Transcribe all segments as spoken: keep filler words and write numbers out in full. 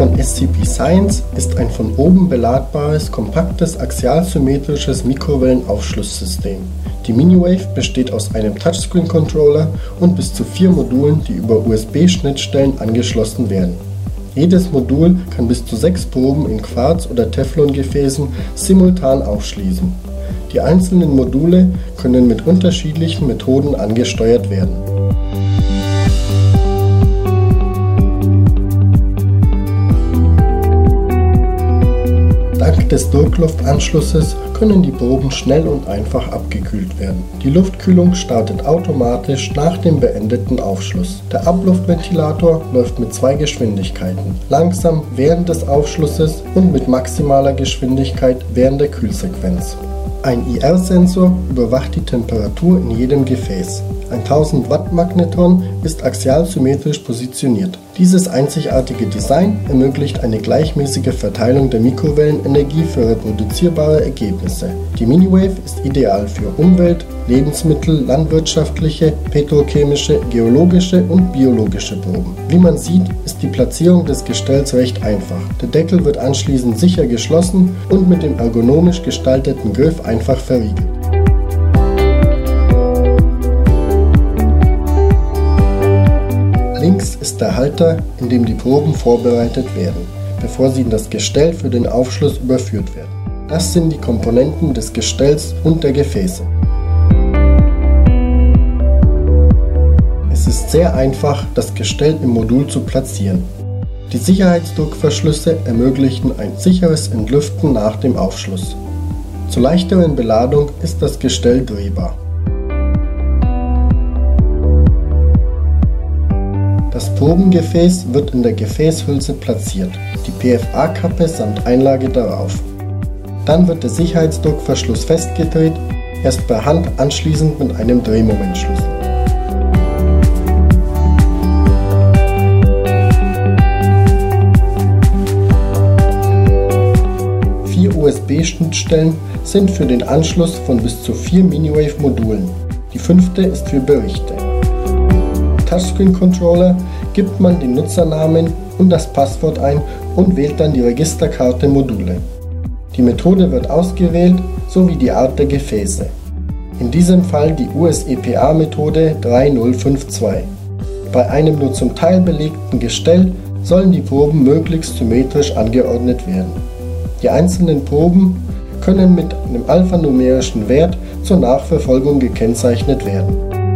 von S C P Science ist ein von oben beladbares, kompaktes, axial-symmetrisches Mikrowellenaufschlusssystem. Die Miniwave besteht aus einem Touchscreen-Controller und bis zu vier Modulen, die über U S B-Schnittstellen angeschlossen werden. Jedes Modul kann bis zu sechs Proben in Quarz- oder Teflongefäßen simultan aufschließen. Die einzelnen Module können mit unterschiedlichen Methoden angesteuert werden. Dank des Druckluftanschlusses können die Proben schnell und einfach abgekühlt werden. Die Luftkühlung startet automatisch nach dem beendeten Aufschluss. Der Abluftventilator läuft mit zwei Geschwindigkeiten, langsam während des Aufschlusses und mit maximaler Geschwindigkeit während der Kühlsequenz. Ein I R-Sensor überwacht die Temperatur in jedem Gefäß. Ein tausend Watt Magnetron ist axial-symmetrisch positioniert. Dieses einzigartige Design ermöglicht eine gleichmäßige Verteilung der Mikrowellenenergie für reproduzierbare Ergebnisse. Die Miniwave ist ideal für Umwelt-, Lebensmittel-, landwirtschaftliche, petrochemische, geologische und biologische Proben. Wie man sieht, ist die Platzierung des Gestells recht einfach. Der Deckel wird anschließend sicher geschlossen und mit dem ergonomisch gestalteten Griff einfach verriegelt. Links ist der Halter, in dem die Proben vorbereitet werden, bevor sie in das Gestell für den Aufschluss überführt werden. Das sind die Komponenten des Gestells und der Gefäße. Es ist sehr einfach, das Gestell im Modul zu platzieren. Die Sicherheitsdruckverschlüsse ermöglichen ein sicheres Entlüften nach dem Aufschluss. Zur leichteren Beladung ist das Gestell drehbar. Das Probengefäß wird in der Gefäßhülse platziert, die P F A-Kappe samt Einlage darauf. Dann wird der Sicherheitsdruckverschluss festgedreht, erst per Hand, anschließend mit einem Drehmomentschlüssel. Vier U S B-Schnittstellen sind für den Anschluss von bis zu vier Miniwave-Modulen. Die fünfte ist für Berichte. Touchscreen-Controller gibt man den Nutzernamen und das Passwort ein und wählt dann die Registerkarte Module. Die Methode wird ausgewählt, sowie die Art der Gefäße. In diesem Fall die U S E P A-Methode drei null fünf zwei. Bei einem nur zum Teil belegten Gestell sollen die Proben möglichst symmetrisch angeordnet werden. Die einzelnen Proben können mit einem alphanumerischen Wert zur Nachverfolgung gekennzeichnet werden.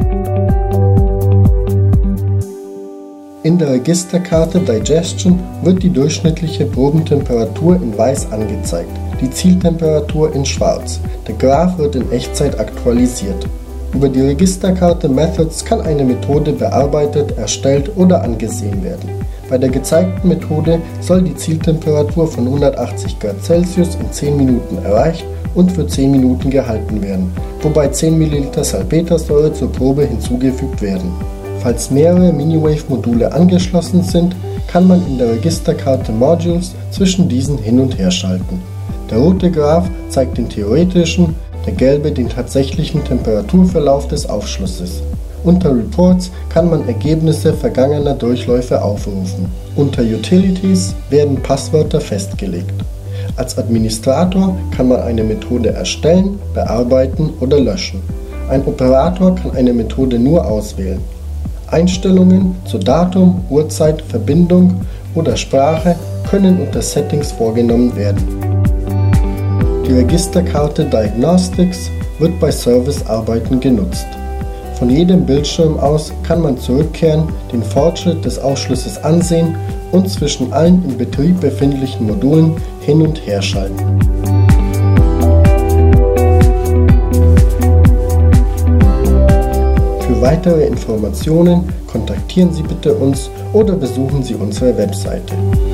In der Registerkarte Digestion wird die durchschnittliche Probentemperatur in weiß angezeigt, die Zieltemperatur in schwarz. Der Graph wird in Echtzeit aktualisiert. Über die Registerkarte Methods kann eine Methode bearbeitet, erstellt oder angesehen werden. Bei der gezeigten Methode soll die Zieltemperatur von hundertachtzig Grad Celsius in zehn Minuten erreicht und für zehn Minuten gehalten werden, wobei zehn Milliliter Salpetersäure zur Probe hinzugefügt werden. Falls mehrere Miniwave-Module angeschlossen sind, kann man in der Registerkarte Modules zwischen diesen hin und her schalten. Der rote Graph zeigt den theoretischen, der gelbe den tatsächlichen Temperaturverlauf des Aufschlusses. Unter Reports kann man Ergebnisse vergangener Durchläufe aufrufen. Unter Utilities werden Passwörter festgelegt. Als Administrator kann man eine Methode erstellen, bearbeiten oder löschen. Ein Operator kann eine Methode nur auswählen. Einstellungen zu Datum, Uhrzeit, Verbindung oder Sprache können unter Settings vorgenommen werden. Die Registerkarte Diagnostics wird bei Servicearbeiten genutzt. Von jedem Bildschirm aus kann man zurückkehren, den Fortschritt des Aufschlusses ansehen und zwischen allen im Betrieb befindlichen Modulen hin und her schalten. Für weitere Informationen kontaktieren Sie bitte uns oder besuchen Sie unsere Webseite.